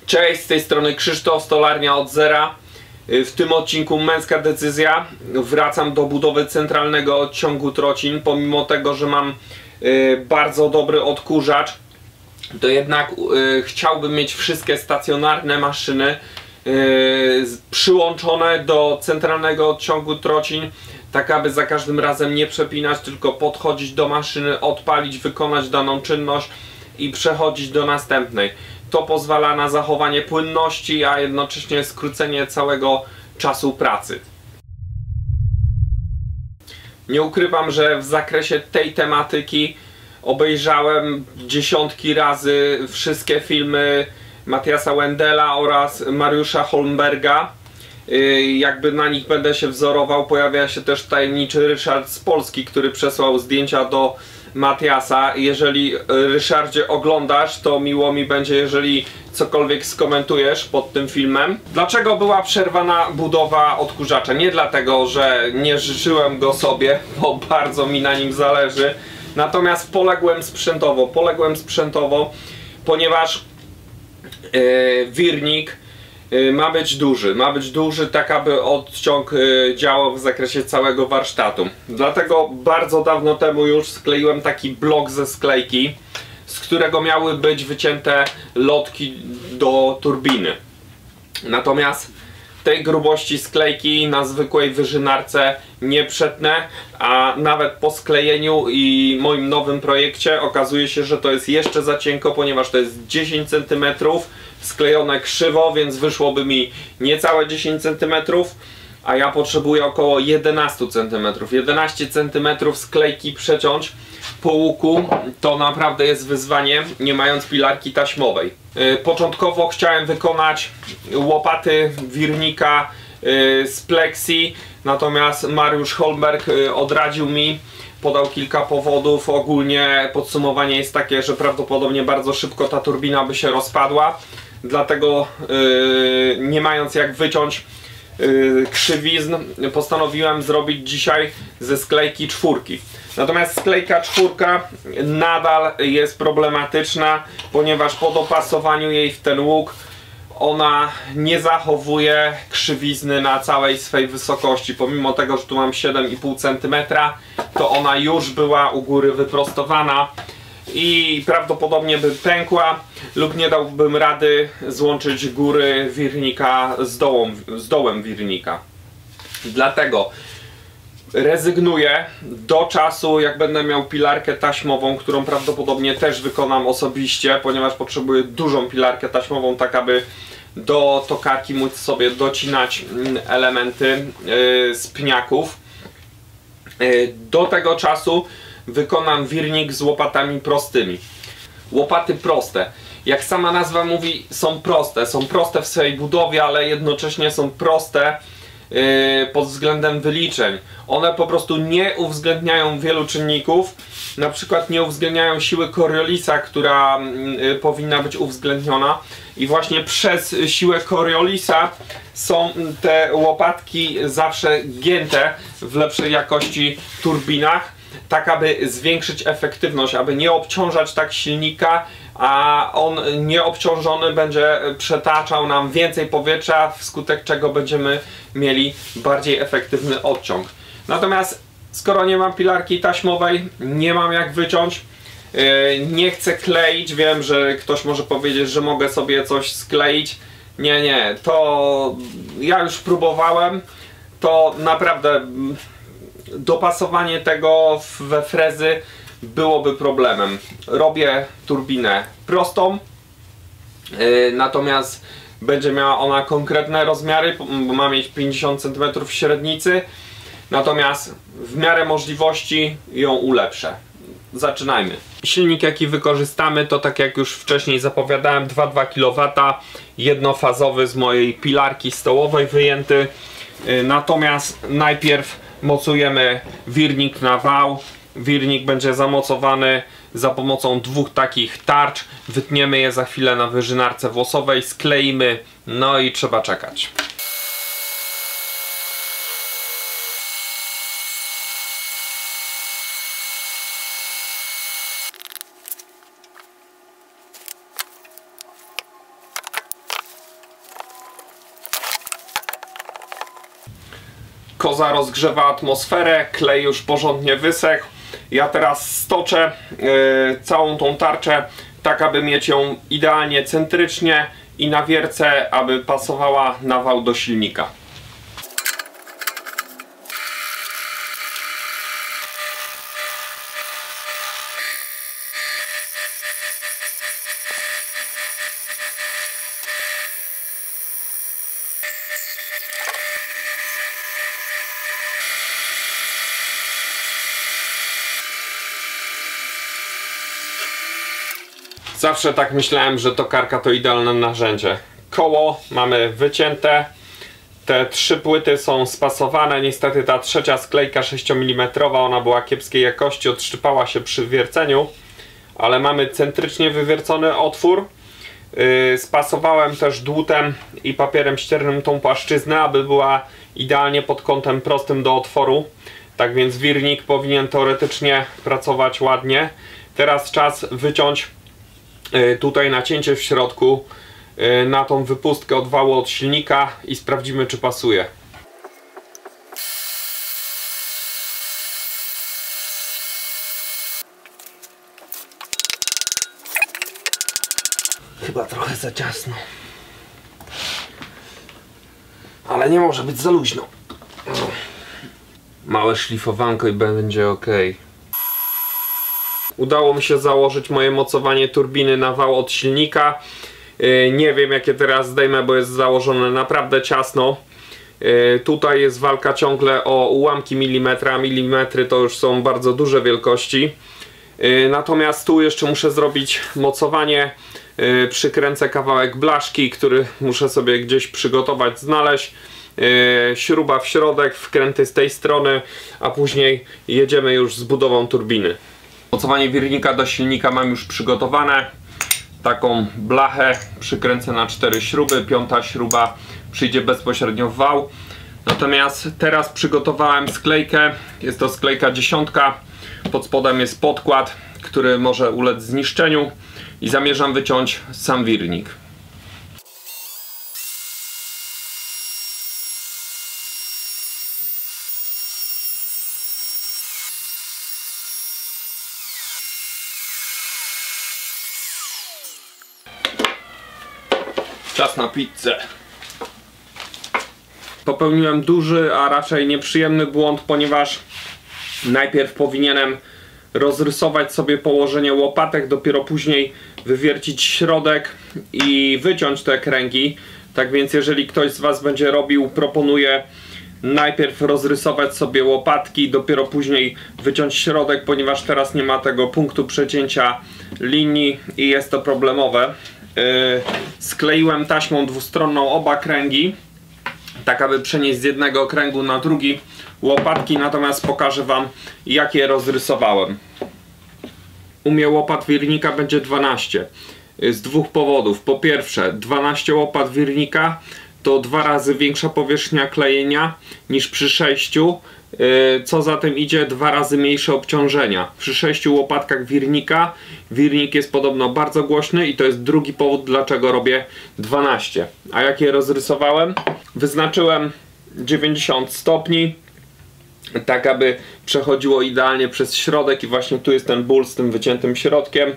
Cześć, z tej strony Krzysztof, Stolarnia od zera. W tym odcinku męska decyzja. Wracam do budowy centralnego odciągu trocin. Pomimo tego, że mam bardzo dobry odkurzacz, to jednak chciałbym mieć wszystkie stacjonarne maszyny przyłączone do centralnego odciągu trocin, tak aby za każdym razem nie przepinać, tylko podchodzić do maszyny, odpalić, wykonać daną czynność i przechodzić do następnej. To pozwala na zachowanie płynności, a jednocześnie skrócenie całego czasu pracy. Nie ukrywam, że w zakresie tej tematyki obejrzałem dziesiątki razy wszystkie filmy Mathiasa Wendela oraz Mariusza Holmberga. Jakby na nich będę się wzorował. Pojawia się też tajemniczy Ryszard z Polski, który przesłał zdjęcia do Mathiasa. Jeżeli, Ryszardzie, oglądasz, to miło mi będzie, jeżeli cokolwiek skomentujesz pod tym filmem. Dlaczego była przerwana budowa odkurzacza? Nie dlatego, że nie życzyłem go sobie, bo bardzo mi na nim zależy. Natomiast poległem sprzętowo, ponieważ wirnik ma być duży, tak aby odciąg działał w zakresie całego warsztatu. Dlatego bardzo dawno temu już skleiłem taki blok ze sklejki, z którego miały być wycięte lotki do turbiny. Natomiast tej grubości sklejki na zwykłej wyżynarce nie przetnę, a nawet po sklejeniu i moim nowym projekcie okazuje się, że to jest jeszcze za cienko, ponieważ to jest 10 cm sklejone krzywo, więc wyszłoby mi niecałe 10 cm, a ja potrzebuję około 11 cm. 11 cm sklejki przeciąć po łuku to naprawdę jest wyzwanie, nie mając pilarki taśmowej. Początkowo chciałem wykonać łopaty wirnika z plexi, natomiast Mariusz Holmberg odradził mi, podał kilka powodów. Ogólnie podsumowanie jest takie, że prawdopodobnie bardzo szybko ta turbina by się rozpadła, dlatego nie mając jak wyciąć krzywizn, postanowiłem zrobić dzisiaj ze sklejki czwórki. Natomiast sklejka czwórka nadal jest problematyczna, ponieważ po dopasowaniu jej w ten łuk ona nie zachowuje krzywizny na całej swej wysokości. Pomimo tego, że tu mam 7,5 cm, to ona już była u góry wyprostowana i prawdopodobnie by pękła, lub nie dałbym rady złączyć góry wirnika z dołem wirnika. Dlatego rezygnuję do czasu, jak będę miał pilarkę taśmową, którą prawdopodobnie też wykonam osobiście, ponieważ potrzebuję dużą pilarkę taśmową, tak aby do tokarki móc sobie docinać elementy z pniaków. Do tego czasu wykonam wirnik z łopatami prostymi. Łopaty proste, jak sama nazwa mówi, są proste w swojej budowie, ale jednocześnie są proste pod względem wyliczeń. One po prostu nie uwzględniają wielu czynników, na przykład nie uwzględniają siły Coriolisa, która powinna być uwzględniona, i właśnie przez siłę Coriolisa są te łopatki zawsze gięte w lepszej jakości turbinach, tak aby zwiększyć efektywność, aby nie obciążać tak silnika, a on nieobciążony będzie przetaczał nam więcej powietrza, wskutek czego będziemy mieli bardziej efektywny odciąg. Natomiast skoro nie mam pilarki taśmowej, nie mam jak wyciąć, nie chcę kleić. Wiem, że ktoś może powiedzieć, że mogę sobie coś skleić. Nie, to ja już próbowałem, to naprawdę dopasowanie tego we frezy byłoby problemem. Robię turbinę prostą, natomiast będzie miała ona konkretne rozmiary, bo ma mieć 50 cm średnicy, natomiast w miarę możliwości ją ulepszę. Zaczynajmy. Silnik, jaki wykorzystamy, to, tak jak już wcześniej zapowiadałem, 2,2 kW, jednofazowy, z mojej pilarki stołowej wyjęty. Natomiast najpierw mocujemy wirnik na wał. Wirnik będzie zamocowany za pomocą dwóch takich tarcz. Wytniemy je za chwilę na wyżynarce włosowej, skleimy, no i trzeba czekać. koza rozgrzewa atmosferę, klej już porządnie wysechł. Ja teraz stoczę całą tą tarczę tak, aby mieć ją idealnie centrycznie i na wiercę, aby pasowała na wał do silnika. Zawsze tak myślałem, że tokarka to idealne narzędzie. Koło mamy wycięte, te 3 płyty są spasowane. Niestety ta trzecia sklejka 6 mm, ona była kiepskiej jakości, odszczypała się przy wierceniu, ale mamy centrycznie wywiercony otwór. Spasowałem też dłutem i papierem ściernym tą płaszczyznę, aby była idealnie pod kątem prostym do otworu. Tak więc wirnik powinien teoretycznie pracować ładnie. Teraz czas wyciąć tutaj nacięcie w środku na tą wypustkę od wału od silnika i sprawdzimy, czy pasuje. Chyba trochę za ciasno, ale nie może być za luźno. Małe szlifowanko i będzie ok. Udało mi się założyć moje mocowanie turbiny na wał od silnika. Nie wiem, jakie teraz zdejmę, bo jest założone naprawdę ciasno. Tutaj jest walka ciągle o ułamki milimetra. Milimetry to już są bardzo duże wielkości. Natomiast tu jeszcze muszę zrobić mocowanie. Przykręcę kawałek blaszki, który muszę sobie gdzieś przygotować, znaleźć. Śruba w środek, wkręty z tej strony, a później jedziemy już z budową turbiny. Mocowanie wirnika do silnika mam już przygotowane. Taką blachę przykręcę na 4 śruby, 5. śruba przyjdzie bezpośrednio w wał. Natomiast teraz przygotowałem sklejkę, jest to sklejka 10. Pod spodem jest podkład, który może ulec zniszczeniu i zamierzam wyciąć sam wirnik. Czas na pizzę. Popełniłem duży, a raczej nieprzyjemny błąd, ponieważ najpierw powinienem rozrysować sobie położenie łopatek, dopiero później wywiercić środek i wyciąć te kręgi. Tak więc jeżeli ktoś z Was będzie robił, proponuję najpierw rozrysować sobie łopatki, dopiero później wyciąć środek, ponieważ teraz nie ma tego punktu przecięcia linii i jest to problemowe. Skleiłem taśmą dwustronną oba kręgi, tak aby przenieść z jednego kręgu na drugi łopatki, natomiast pokażę Wam, jak je rozrysowałem. U mnie łopat wirnika będzie 12 z 2 powodów. Po pierwsze, 12 łopat wirnika to 2 razy większa powierzchnia klejenia niż przy 6, co za tym idzie 2 razy mniejsze obciążenia. Przy 6 łopatkach wirnika wirnik jest podobno bardzo głośny i to jest drugi powód, dlaczego robię 12. A jak je rozrysowałem? Wyznaczyłem 90 stopni, tak aby przechodziło idealnie przez środek i właśnie tu jest ten ból z tym wyciętym środkiem.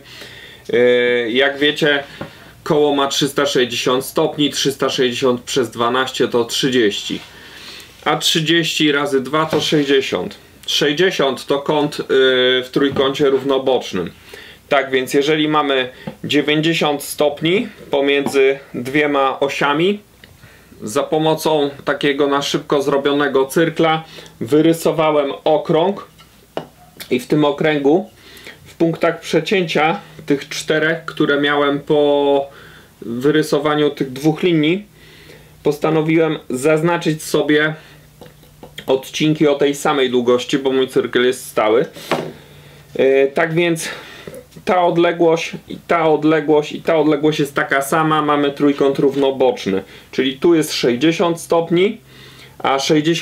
Jak wiecie, koło ma 360 stopni, 360 przez 12 to 30. A 30 razy 2 to 60. 60 to kąt w trójkącie równobocznym. Tak więc jeżeli mamy 90 stopni pomiędzy dwiema osiami, za pomocą takiego na szybko zrobionego cyrkla wyrysowałem okrąg i w tym okręgu w punktach przecięcia tych 4, które miałem po wyrysowaniu tych 2 linii, postanowiłem zaznaczyć sobie odcinki o tej samej długości, bo mój cyrkel jest stały. Tak więc ta odległość i ta odległość i ta odległość jest taka sama, mamy trójkąt równoboczny, czyli tu jest 60 stopni, a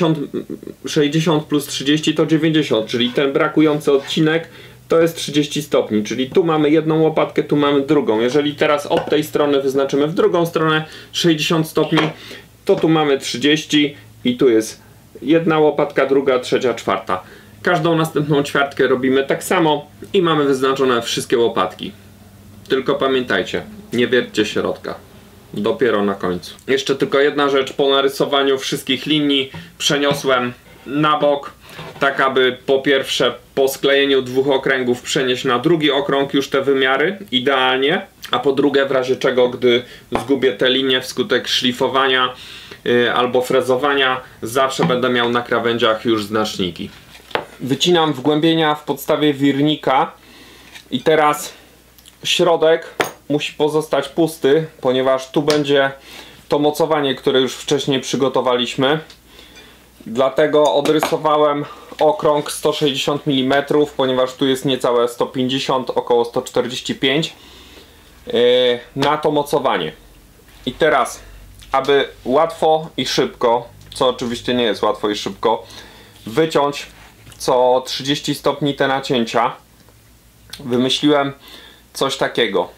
60 plus 30 to 90, czyli ten brakujący odcinek to jest 30 stopni, czyli tu mamy jedną łopatkę, tu mamy drugą. Jeżeli teraz od tej strony wyznaczymy w drugą stronę 60 stopni, to tu mamy 30 i tu jest jedna łopatka, druga, trzecia, czwarta. Każdą następną ćwiartkę robimy tak samo i mamy wyznaczone wszystkie łopatki. Tylko pamiętajcie, nie wierćcie środka. Dopiero na końcu. Jeszcze tylko jedna rzecz, po narysowaniu wszystkich linii przeniosłem na bok, tak aby po pierwsze po sklejeniu dwóch okręgów przenieść na drugi okrąg już te wymiary idealnie, a po drugie w razie czego, gdy zgubię te linie wskutek szlifowania albo frezowania, zawsze będę miał na krawędziach już znaczniki. Wycinam wgłębienia w podstawie wirnika i teraz środek musi pozostać pusty, ponieważ tu będzie to mocowanie, które już wcześniej przygotowaliśmy. Dlatego odrysowałem okrąg 160 mm, ponieważ tu jest niecałe 150, około 145 na to mocowanie. I teraz, aby łatwo i szybko, co oczywiście nie jest łatwo i szybko, wyciąć co 30 stopni te nacięcia, wymyśliłem coś takiego.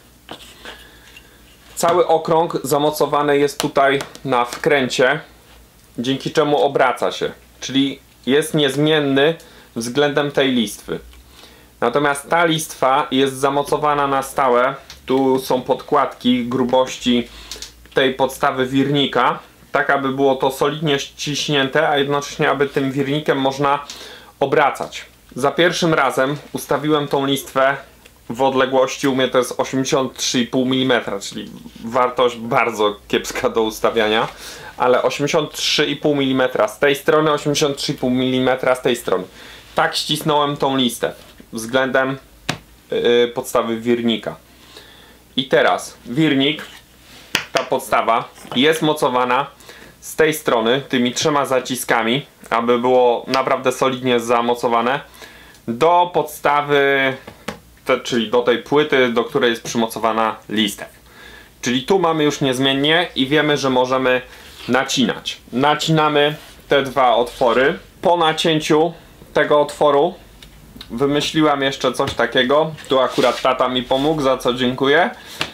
Cały okrąg zamocowany jest tutaj na wkręcie, dzięki czemu obraca się, czyli jest niezmienny względem tej listwy. Natomiast ta listwa jest zamocowana na stałe. Tu są podkładki grubości tej podstawy wirnika, tak aby było to solidnie ściśnięte, a jednocześnie aby tym wirnikiem można obracać. Za pierwszym razem ustawiłem tą listwę w odległości, u mnie to jest 83,5 mm, czyli wartość bardzo kiepska do ustawiania, ale 83,5 mm z tej strony, 83,5 mm z tej strony. Tak ścisnąłem tą listę względem podstawy wirnika. I teraz wirnik, ta podstawa jest mocowana z tej strony tymi trzema zaciskami, aby było naprawdę solidnie zamocowane do podstawy, czyli do tej płyty, do której jest przymocowana lista. Czyli tu mamy już niezmiennie i wiemy, że możemy nacinać. Nacinamy te dwa otwory. Po nacięciu tego otworu wymyśliłam jeszcze coś takiego. Tu akurat tata mi pomógł, za co dziękuję.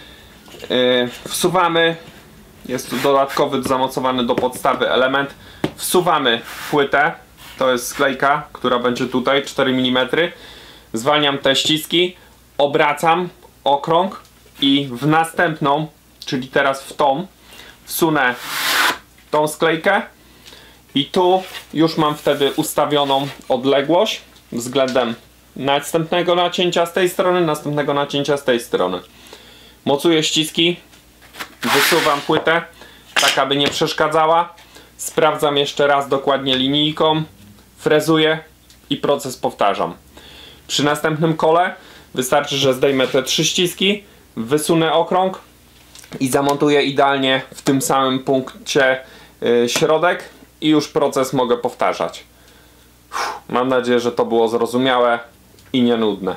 Wsuwamy, jest tu dodatkowy zamocowany do podstawy element. Wsuwamy płytę, to jest sklejka, która będzie tutaj 4 mm. Zwalniam te ściski, obracam okrąg i w następną, czyli teraz w tą, wsunę tą sklejkę i tu już mam wtedy ustawioną odległość względem następnego nacięcia z tej strony, następnego nacięcia z tej strony. Mocuję ściski, wysuwam płytę, tak aby nie przeszkadzała. Sprawdzam jeszcze raz dokładnie linijką, frezuję i proces powtarzam. Przy następnym kole wystarczy, że zdejmę te 3 ściski, wysunę okrąg i zamontuję idealnie w tym samym punkcie środek i już proces mogę powtarzać. Mam nadzieję, że to było zrozumiałe i nie nudne.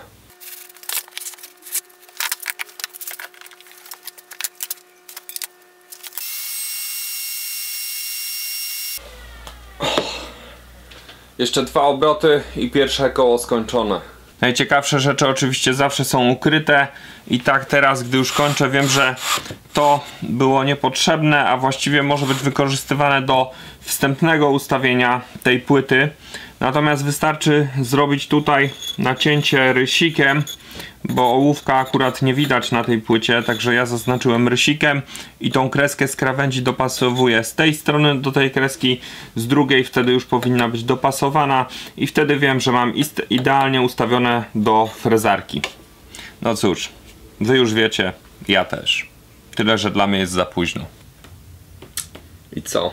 Jeszcze 2 obroty i pierwsze koło skończone. Najciekawsze rzeczy oczywiście zawsze są ukryte i tak teraz, gdy już kończę, wiem, że to było niepotrzebne, a właściwie może być wykorzystywane do wstępnego ustawienia tej płyty. Natomiast wystarczy zrobić tutaj nacięcie rysikiem, bo ołówka akurat nie widać na tej płycie, także ja zaznaczyłem rysikiem i tą kreskę z krawędzi dopasowuję z tej strony do tej kreski, z drugiej wtedy już powinna być dopasowana i wtedy wiem, że mam idealnie ustawione do frezarki. No cóż, wy już wiecie, ja też. Tyle, że dla mnie jest za późno. I co?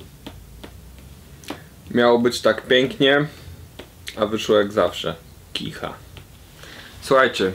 Miało być tak pięknie, a wyszło jak zawsze. Kicha. Słuchajcie.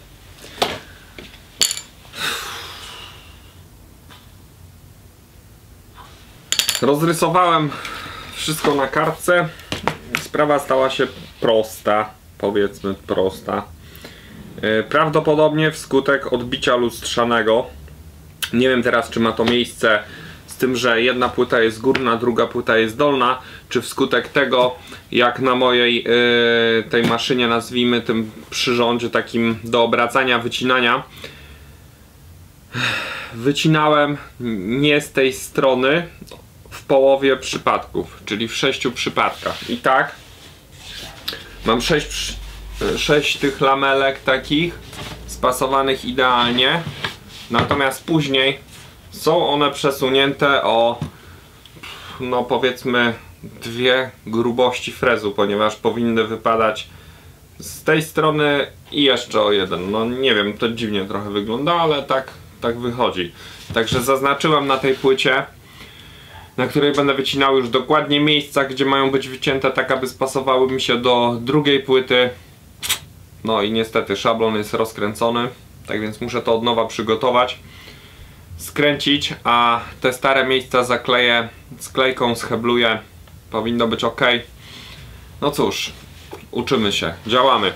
Rozrysowałem wszystko na kartce. Sprawa stała się prosta. Powiedzmy prosta. Prawdopodobnie wskutek odbicia lustrzanego. Nie wiem teraz, czy ma to miejsce z tym, że jedna płyta jest górna, druga płyta jest dolna, czy wskutek tego, jak na mojej tej maszynie, nazwijmy, tym przyrządzie takim do obracania, wycinania, wycinałem nie z tej strony, w połowie przypadków, czyli w 6 przypadkach. I tak mam 6 tych lamelek takich spasowanych idealnie, natomiast później są one przesunięte o, no powiedzmy, 2 grubości frezu, ponieważ powinny wypadać z tej strony i jeszcze o 1. No nie wiem, to dziwnie trochę wygląda, ale tak wychodzi. Także zaznaczyłem na tej płycie, na której będę wycinał, już dokładnie miejsca, gdzie mają być wycięte, tak aby spasowały mi się do drugiej płyty. No i niestety szablon jest rozkręcony, tak więc muszę to od nowa przygotować, skręcić, a te stare miejsca zakleję sklejką, schebluję. Powinno być ok. No cóż, uczymy się, działamy.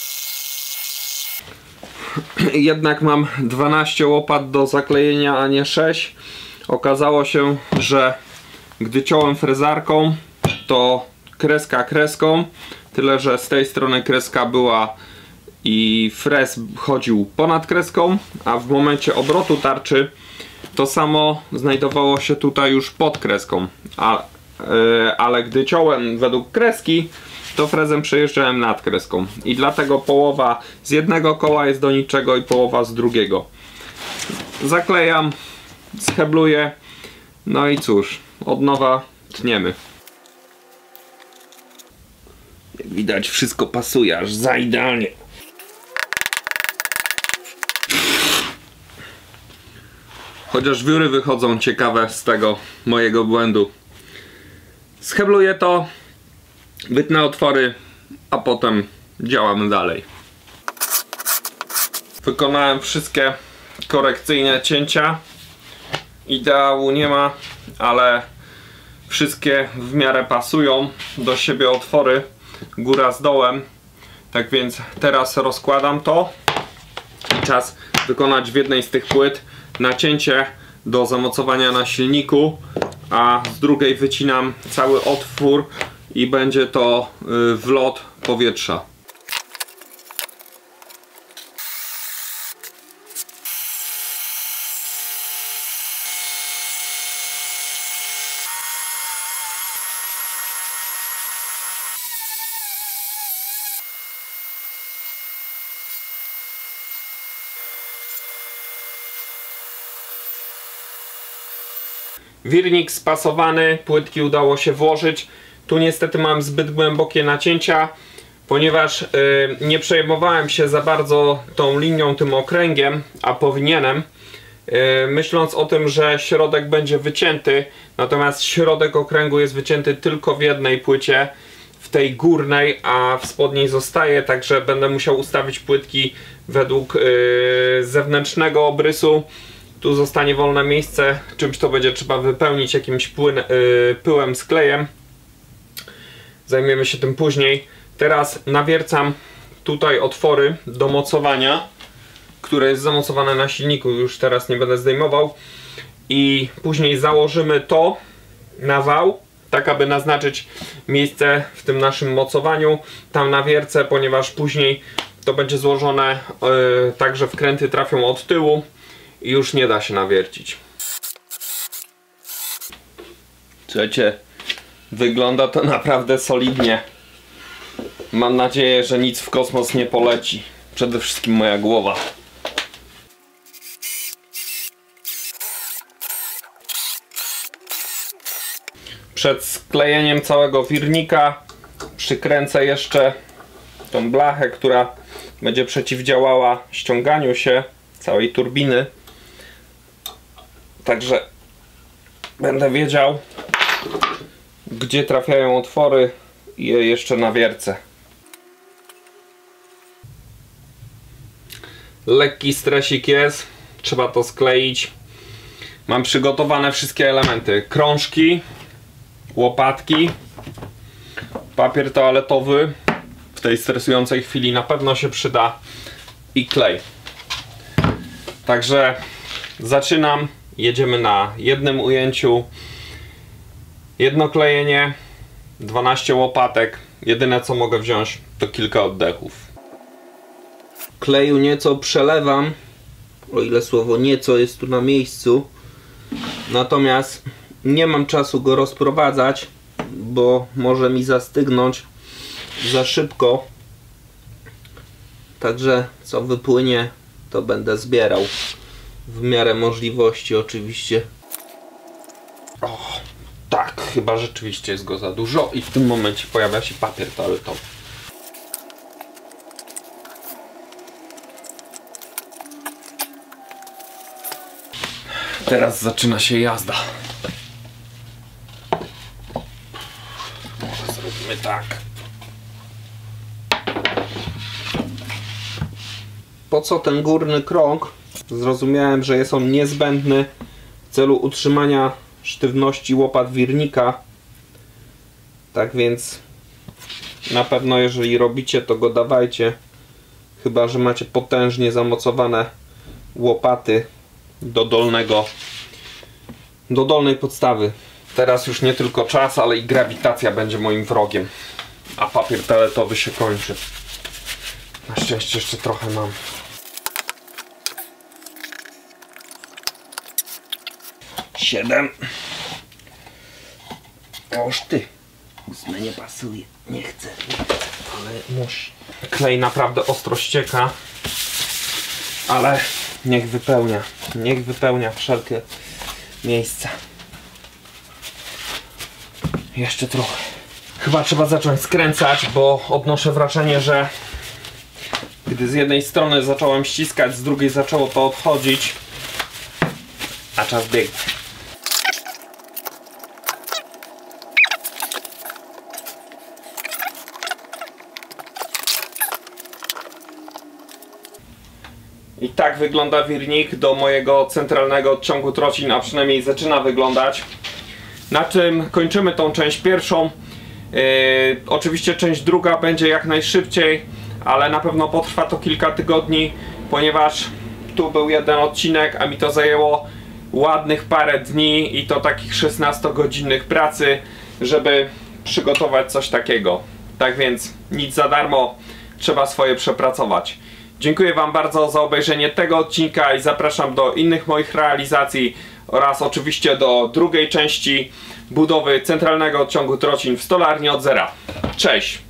Jednak mam 12 łopat do zaklejenia, a nie 6. Okazało się, że gdy ciąłem frezarką, to kreska kreską, tyle że z tej strony kreska była i frez chodził ponad kreską, a w momencie obrotu tarczy to samo znajdowało się tutaj już pod kreską, ale gdy ciąłem według kreski, to frezem przejeżdżałem nad kreską i dlatego połowa z jednego koła jest do niczego i połowa z drugiego. Zaklejam, schebluję, no i cóż, od nowa tniemy. Jak widać, wszystko pasuje aż za idealnie. Chociaż wióry wychodzą ciekawe z tego mojego błędu. Schebluję to, wytnę otwory, a potem działamy dalej. Wykonałem wszystkie korekcyjne cięcia. Ideału nie ma, ale wszystkie w miarę pasują do siebie otwory, góra z dołem. Tak więc teraz rozkładam to. Czas wykonać w jednej z tych płyt nacięcie do zamocowania na silniku, a z drugiej wycinam cały otwór i będzie to wlot powietrza. Wirnik spasowany, płytki udało się włożyć. Tu niestety mam zbyt głębokie nacięcia, ponieważ nie przejmowałem się za bardzo tą linią, tym okręgiem, a powinienem, myśląc o tym, że środek będzie wycięty, natomiast środek okręgu jest wycięty tylko w jednej płycie, w tej górnej, a w spodniej zostaje, także będę musiał ustawić płytki według zewnętrznego obrysu. Tu zostanie wolne miejsce, czymś to będzie trzeba wypełnić jakimś pyłem z klejem. Zajmiemy się tym później. Teraz nawiercam tutaj otwory do mocowania, które jest zamocowane na silniku, już teraz nie będę zdejmował. I później założymy to na wał, tak aby naznaczyć miejsce w tym naszym mocowaniu. Tam nawiercę, ponieważ później to będzie złożone tak, że wkręty trafią od tyłu i już nie da się nawiercić. Słuchajcie, wygląda to naprawdę solidnie. Mam nadzieję, że nic w kosmos nie poleci. Przede wszystkim moja głowa. Przed sklejeniem całego wirnika przykręcę jeszcze tą blachę, która będzie przeciwdziałała ściąganiu się całej turbiny. Także będę wiedział, gdzie trafiają otwory i je jeszcze nawiercę. Lekki stresik jest, trzeba to skleić. Mam przygotowane wszystkie elementy: krążki, łopatki, papier toaletowy, w tej stresującej chwili na pewno się przyda, i klej. Także zaczynam, jedziemy na jednym ujęciu, jedno klejenie, 12 łopatek, jedyne co mogę wziąć to kilka oddechów. Kleju nieco przelewam, o ile słowo nieco jest tu na miejscu, natomiast Nie mam czasu go rozprowadzać, bo może mi zastygnąć za szybko. Także co wypłynie, to będę zbierał. W miarę możliwości oczywiście. O, tak, chyba rzeczywiście jest go za dużo i w tym momencie pojawia się papier toaletowy. Teraz zaczyna się jazda. Zrobimy tak. Po co ten górny krąg? Zrozumiałem, że jest on niezbędny w celu utrzymania sztywności łopat wirnika. Tak więc na pewno jeżeli robicie, to go dawajcie. Chyba że macie potężnie zamocowane łopaty do dolnej podstawy. Teraz już nie tylko czas, ale i grawitacja będzie moim wrogiem. A papier toaletowy się kończy. Na szczęście jeszcze trochę mam. Siedem. Oż ty. 8 nie pasuje. Nie chcę, ale musi. Klej naprawdę ostro ścieka. Ale niech wypełnia. Niech wypełnia wszelkie miejsca. Jeszcze trochę. Chyba trzeba zacząć skręcać, bo odnoszę wrażenie, że gdy z jednej strony zacząłem ściskać, z drugiej zaczęło to odchodzić, a czas biegnie. I tak wygląda wirnik do mojego centralnego odciągu trocin, a przynajmniej zaczyna wyglądać. Na czym kończymy tą część pierwszą. Oczywiście część druga będzie jak najszybciej, ale na pewno potrwa to kilka tygodni, ponieważ tu był jeden odcinek, a mi to zajęło ładnych parę dni i to takich 16-godzinnych pracy, żeby przygotować coś takiego. Tak więc nic za darmo, trzeba swoje przepracować. Dziękuję Wam bardzo za obejrzenie tego odcinka i zapraszam do innych moich realizacji oraz oczywiście do drugiej części budowy centralnego odciągu trocin w stolarni od zera. Cześć!